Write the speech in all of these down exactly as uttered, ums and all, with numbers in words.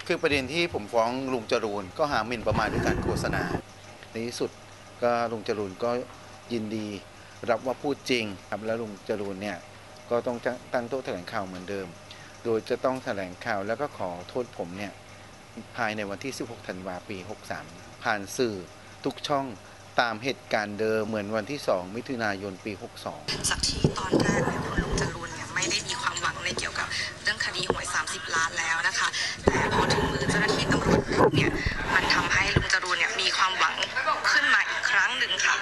คือประเด็นที่ผมฟ้องลุงจรูนก็หาหมิ่นประมาทด้วยการโฆษณาในที่สุดก็ลุงจรูนก็ยินดีรับว่าพูดจริงครับแล้วลุงจรูนเนี่ยก็ต้องตั้งโต๊ะแถลงข่าวเหมือนเดิมโดยจะต้องแถลงข่าวแล้วก็ขอโทษผมเนี่ยภายในวันที่สิบหกธันวาคมปีหกสามผ่านสื่อทุกช่องตามเหตุการณ์เดิมเหมือนวันที่สองมิถุนายนปีหกสองจากที่ตอนแรกเนี่ยคุณลุงจรูนเนี่ยไม่ได้มีความหวังในเกี่ยวกับเรื่องคดีหวยสามสิบล้านแล้วนะคะแต่พอถึงมือเจ้าหน้าที่ตำรวจเนี่ยมันทำให้ลุงจรูนเนี่ยมีความหวังขึ้นมาอีกครั้งหนึ่งค่ะ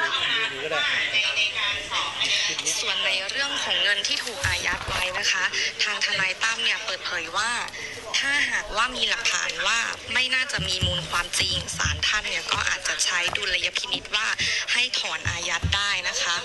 ส่วนในเรื่องของเงินที่ถูกอายัดไว้นะคะทางทนายตั้มเนี่ยเปิดเผยว่าถ้าหากว่ามีหลักฐานว่าไม่น่าจะมีมูลความจริงศาลท่านเนี่ยก็อาจจะใช้ดุลยพินิจว่าให้ถอนอายัดได้นะคะ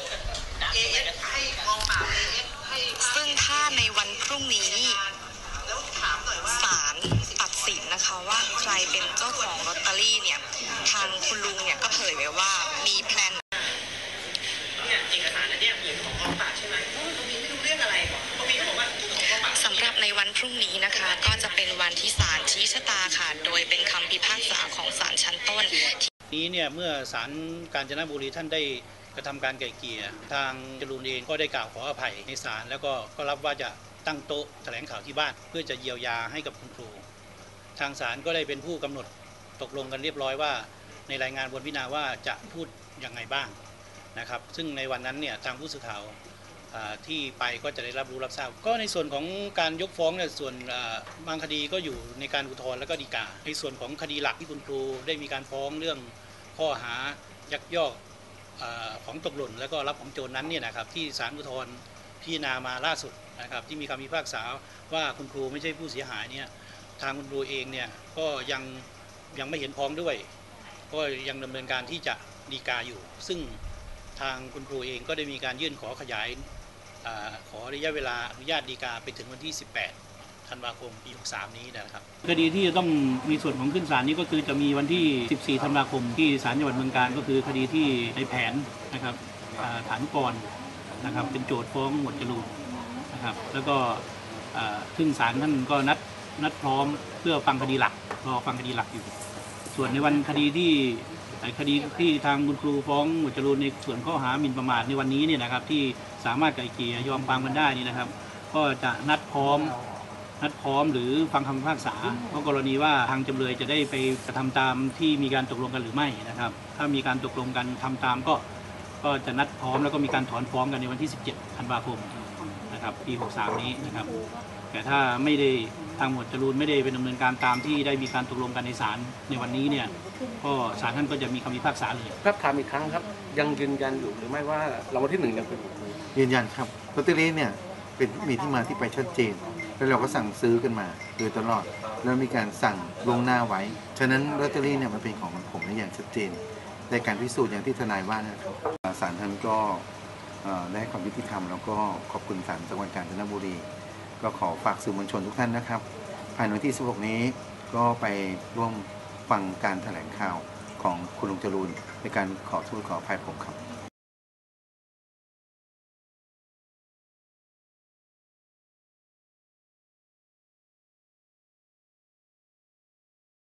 ซึ่งถ้าในวันพรุ่งนี้ศาลตัดสินนะคะว่าใครเป็นเจ้าของลอตเตอรี่เนี่ยทางคุณลุงเนี่ยก็เผยไว้ว่ามีแพลนเอกสารอันนี้เหมือนของกองปราบใช่ไหมเพราะว่ามีไม่รู้เรื่องอะไรเพราะมีเขาบอกว่าของกองปราบสำหรับในวันพรุ่งนี้นะคะก็จะเป็นวันที่ศาลชี้ชะตาค่ะโดยเป็นคำพิพากษาของศาลชั้นต้นนี้เนี่ยเมื่อศาลกาญจนบุรีท่านได้กระทำการไกล่เกลี่ยทางจรูนเองก็ได้กล่าวขออภัยในศาลแล้วก็ก็รับว่าจะตั้งโต๊ะแถลงข่าวที่บ้านเพื่อจะเยียวยาให้กับคุณครูทางศาลก็ได้เป็นผู้กำหนดตกลงกันเรียบร้อยว่าในรายงานบนพิจารณาว่าจะพูดยังไงบ้างนะครับซึ่งในวันนั้นเนี่ยทางผู้สื่อข่าวที่ไปก็จะได้รับรู้รับทราบก็ในส่วนของการยกฟ้องเนี่ยส่วนบางคดีก็อยู่ในการอุทธรณ์และก็ฎีกาในส่วนของคดีหลักที่คุณครูได้มีการฟ้องเรื่องข้อหายักยอกของตกหล่นแล้วก็รับของโจรนั้นเนี่ยนะครับที่ศาลอุทธรณ์พิจารณามาล่าสุดนะครับที่มีคำพิพากษาว่าคุณครูไม่ใช่ผู้เสียหายเนี่ยทางคุณครูเองเนี่ยก็ยังยังไม่เห็นพ้องด้วยก็ยังดำเนินการที่จะฎีกาอยู่ซึ่งทางคุณครูเองก็ได้มีการยื่นขอขยายขอระยะเวลาอนุญาตฎีกาไปถึงวันที่สิบแปดธันวาคมปีหกสามนี้นะครับคดีที่จะต้องมีส่วนของขึ้นศาลนี้ก็คือจะมีวันที่สิบสี่ธันวาคมที่ศาลจังหวัดเมืองกาญก็คือคดีที่ในแผนนะครับฐานุกรนะครับเป็นโจทย์ฟ้องหมวดจรูนนะครับแล้วก็ซึ่งศาลท่านก็นัดนัดพร้อมเพื่อฟังคดีหลักรอฟังคดีหลักอยู่ส่วนในวันคดีที่คดีที่ทางคุณครูฟ้องหมวดจรูนในส่วนข้อหาหมิ่นประมาทในวันนี้เนี่ยนะครับที่สามารถไกล่เกลี่ยยอมความกันได้นี่นะครับก็จะนัดพร้อมนัดพร้อมหรือฟังคำพิพากษาเพราะกรณีว่าทางจำเลยจะได้ไปกระทำตามที่มีการตกลงกันหรือไม่นะครับถ้ามีการตกลงกันทำตามก็ก็จะนัดพร้อมแล้วก็มีการถอนฟ้องกันในวันที่สิบเจ็ดธันวาคมนะครับปีหกสามนี้นะครับแต่ถ้าไม่ได้ทางหมวดจรูนไม่ได้เป็นดำเนินการตามที่ได้มีการตกลงกันในศาลในวันนี้เนี่ยก็ศาลท่านก็จะมีคำพิพากษาเลยครับถามอีกครั้งครับยังยืนยันอยู่หรือไม่ว่ารางวัลที่หนึ่งยังเป็นยืนยันครับลอตเตอรี่เนี่ยเป็นมีที่มาที่ไปชัดเจนแล้วเราก็สั่งซื้อกันมาโดยตลอดแล้วมีการสั่งล่วงหน้าไว้ฉะนั้นลอตเตอรี่เนี่ยมันเป็นของผมอย่างชัดเจนในการพิสูจน์อย่างที่ทนายว่านะครับศาลท่านก็ได้ความยุติธรรมแล้วก็ขอบคุณศาลจังหวัดกาญจนบุรีก็ขอฝากสื่อมวลชนทุกท่านนะครับภายในวันที่สิบหกนี้ก็ไปร่วมฟังการแถลงข่าวของคุณลุงจรูนในการขอโทษขออภัยผมครับ